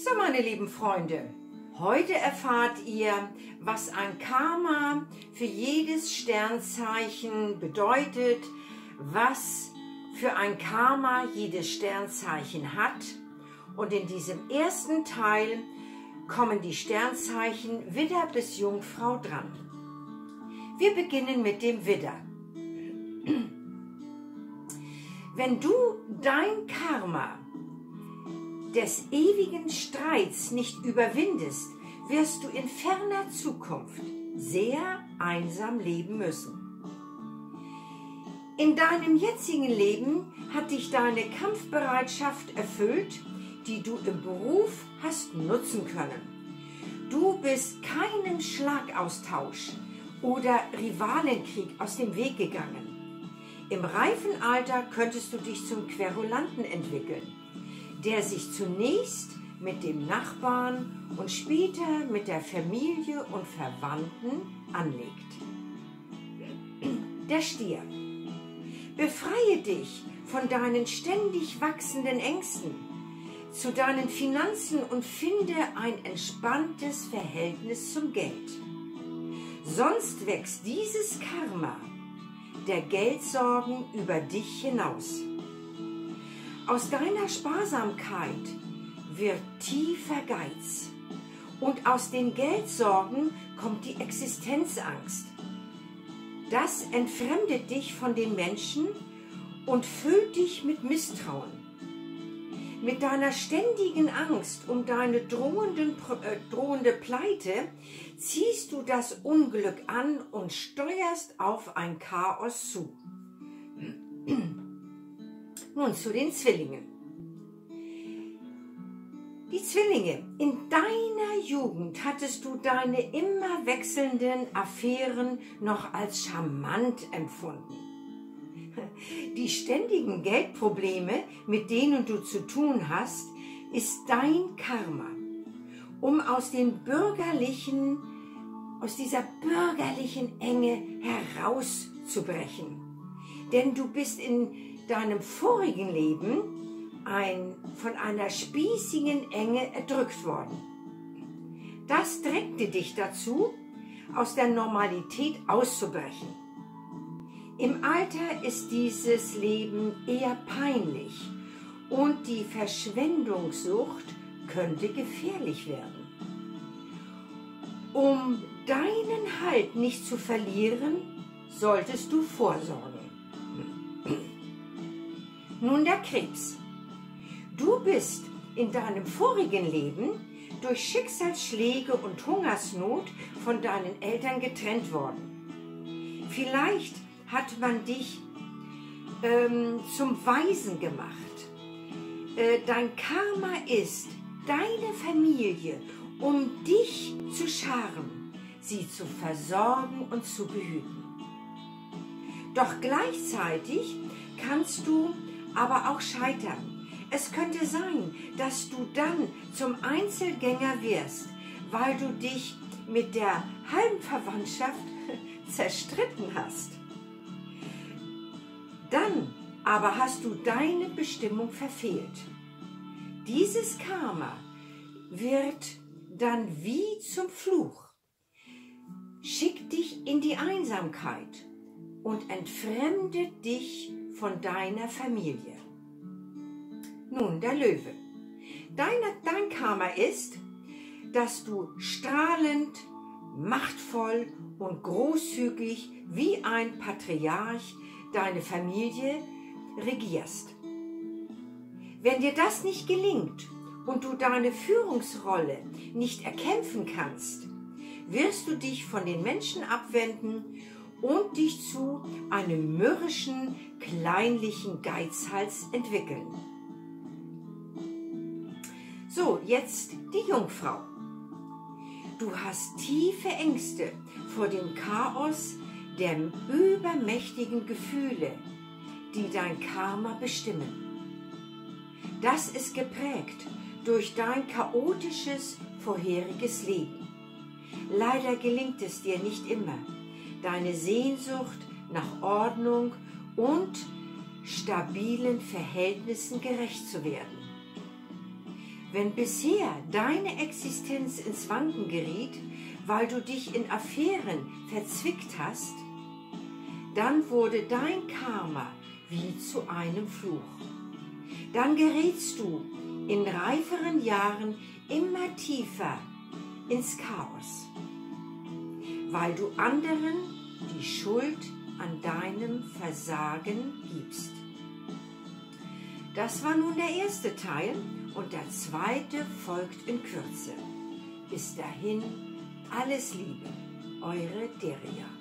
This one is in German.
So, meine lieben Freunde, heute erfahrt ihr, was ein Karma für jedes Sternzeichen bedeutet, was für ein Karma jedes Sternzeichen hat. Und in diesem ersten Teil kommen die Sternzeichen Widder bis Jungfrau dran. Wir beginnen mit dem Widder. Wenn du dein Karma des ewigen Streits nicht überwindest, wirst du in ferner Zukunft sehr einsam leben müssen. In deinem jetzigen Leben hat dich deine Kampfbereitschaft erfüllt, die du im Beruf hast nutzen können. Du bist keinem Schlagaustausch oder Rivalenkrieg aus dem Weg gegangen. Im reifen Alter könntest du dich zum Querulanten entwickeln, der sich zunächst mit dem Nachbarn und später mit der Familie und Verwandten anlegt. Der Stier. Befreie dich von deinen ständig wachsenden Ängsten zu deinen Finanzen und finde ein entspanntes Verhältnis zum Geld. Sonst wächst dieses Karma der Geldsorgen über dich hinaus. Aus deiner Sparsamkeit wird tiefer Geiz und aus den Geldsorgen kommt die Existenzangst. Das entfremdet dich von den Menschen und füllt dich mit Misstrauen. Mit deiner ständigen Angst um deine drohende Pleite ziehst du das Unglück an und steuerst auf ein Chaos zu. Nun zu den Zwillingen. Die Zwillinge, in deiner Jugend hattest du deine immer wechselnden Affären noch als charmant empfunden. Die ständigen Geldprobleme, mit denen du zu tun hast, ist dein Karma, um aus dieser bürgerlichen Enge herauszubrechen. Denn du bist in deinem vorigen Leben von einer spießigen Enge erdrückt worden. Das drängte dich dazu, aus der Normalität auszubrechen. Im Alter ist dieses Leben eher peinlich und die Verschwendungssucht könnte gefährlich werden. Um deinen Halt nicht zu verlieren, solltest du vorsorgen. Nun der Krebs. Du bist in deinem vorigen Leben durch Schicksalsschläge und Hungersnot von deinen Eltern getrennt worden. Vielleicht hat man dich zum Waisen gemacht. Dein Karma ist, deine Familie um dich zu scharen, sie zu versorgen und zu behüten. Doch gleichzeitig kannst du aber auch scheitern. Es könnte sein, dass du dann zum Einzelgänger wirst, weil du dich mit der halben Verwandtschaft zerstritten hast. Dann aber hast du deine Bestimmung verfehlt. Dieses Karma wird dann wie zum Fluch. Schick dich in die Einsamkeit und entfremdet dich von deiner Familie. Nun der Löwe. Dein Karma ist, dass du strahlend, machtvoll und großzügig wie ein Patriarch deine Familie regierst. Wenn dir das nicht gelingt und du deine Führungsrolle nicht erkämpfen kannst, wirst du dich von den Menschen abwenden und dich zu einem mürrischen, kleinlichen Geizhals entwickeln. So, jetzt die Jungfrau. Du hast tiefe Ängste vor dem Chaos der übermächtigen Gefühle, die dein Karma bestimmen. Das ist geprägt durch dein chaotisches vorheriges Leben. Leider gelingt es dir nicht immer, deine Sehnsucht nach Ordnung und stabilen Verhältnissen gerecht zu werden. Wenn bisher deine Existenz ins Wanken geriet, weil du dich in Affären verzwickt hast, dann wurde dein Karma wie zu einem Fluch. Dann gerätst du in reiferen Jahren immer tiefer ins Chaos, weil du anderen die Schuld an deinem Versagen gibst. Das war nun der erste Teil und der zweite folgt in Kürze. Bis dahin, alles Liebe, eure Deria.